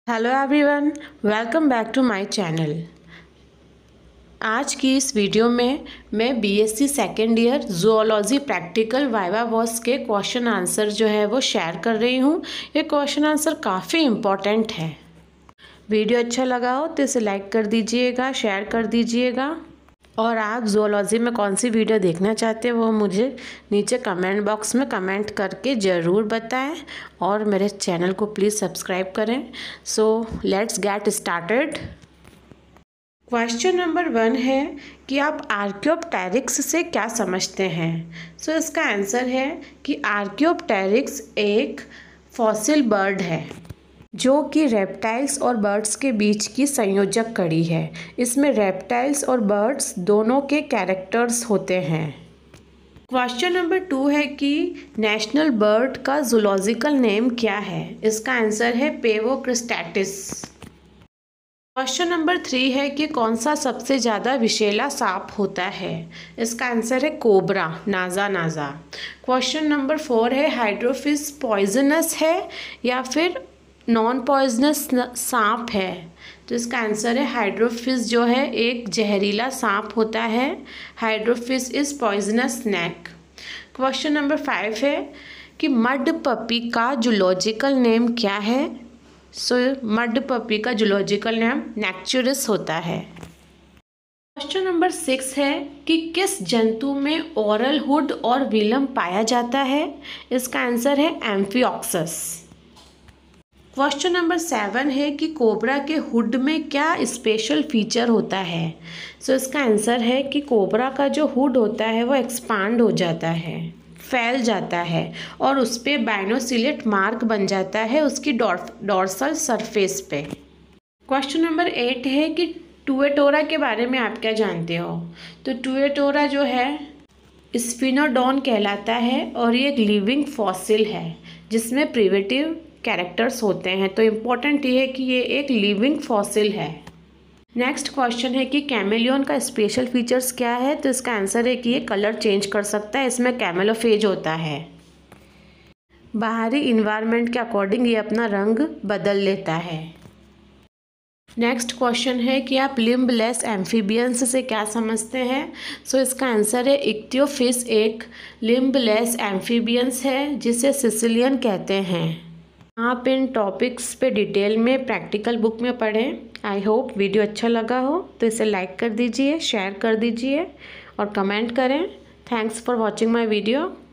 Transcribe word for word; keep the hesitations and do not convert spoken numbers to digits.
Hello everyone, welcome back to my channel. आज की इस वीडियो में मैं BSc second year zoology practical viva voce के क्वेश्चन आंसर जो है वो शेयर कर रही हूँ। ये क्वेश्चन आंसर काफ़ी इम्पॉर्टेंट है। वीडियो अच्छा लगा हो तो इसे लाइक कर दीजिएगा, शेयर कर दीजिएगा। और आप जूलॉजी में कौन सी वीडियो देखना चाहते हैं वो मुझे नीचे कमेंट बॉक्स में कमेंट करके ज़रूर बताएं और मेरे चैनल को प्लीज़ सब्सक्राइब करें। So let's get started. Question number one है कि आप आर्कियोप्टेरिक्स से क्या समझते हैं। सो so, इसका आंसर है कि आर्कियोप्टेरिक्स एक फॉसिल बर्ड है जो कि रेप्टाइल्स और बर्ड्स के बीच की संयोजक कड़ी है। इसमें रेप्टाइल्स और बर्ड्स दोनों के कैरेक्टर्स होते हैं। क्वेश्चन नंबर टू है कि नेशनल बर्ड का जूलॉजिकल नेम क्या है। इसका आंसर है पेवोक्रिस्टेटिस। क्वेश्चन नंबर थ्री है कि कौन सा सबसे ज़्यादा विषैला सांप होता है। इसका आंसर है cobra, naja naja. Question number four है हाइड्रोफिश पॉइजनस है या फिर नॉन पॉइजनस सांप है। तो इसका आंसर है हाइड्रोफिश जो है एक जहरीला सांप होता है। Hydrophis is poisonous snake. Question number five है कि मड पपी का जूलॉजिकल नेम क्या है। सो मड पपी का जूलॉजिकल नेम नेक्चुरस होता है। क्वेश्चन नंबर सिक्स है कि किस जंतु में ओरल हुड और विलम पाया जाता है। इसका आंसर है एम्फिऑक्सस। क्वेश्चन नंबर सेवन है कि कोबरा के हुड में क्या स्पेशल फीचर होता है। सो so, इसका आंसर है कि कोबरा का जो हुड होता है वो एक्सपांड हो जाता है, फैल जाता है और उस पर बाइनोसिलेट मार्क बन जाता है उसकी डॉर्सल सरफेस पे। क्वेश्चन नंबर एट है कि टुएटोरा के बारे में आप क्या जानते हो। तो टुएटोरा जो है स्फिनोडोन कहलाता है और ये एक लिविंग फॉसिल है जिसमें प्रिवेटिव कैरेक्टर्स होते हैं। तो इम्पोर्टेंट ये है कि ये एक लिविंग फॉसिल है। नेक्स्ट क्वेश्चन है कि कैमेलियन का स्पेशल फीचर्स क्या है। तो इसका आंसर है कि ये कलर चेंज कर सकता है, इसमें कैमेलोफेज होता है। बाहरी इन्वायरमेंट के अकॉर्डिंग ये अपना रंग बदल लेता है। नेक्स्ट क्वेश्चन है कि आप लिम्बलेस एम्फीबियंस से क्या समझते हैं। सो so, इसका आंसर है इक्तियोफिश एक लिम्बलेस एम्फीबियंस है जिसे सिसिलियन कहते हैं। आप इन टॉपिक्स पे डिटेल में प्रैक्टिकल बुक में पढ़ें। आई होप वीडियो अच्छा लगा हो तो इसे लाइक कर दीजिए, शेयर कर दीजिए और कमेंट करें। Thanks for watching my video.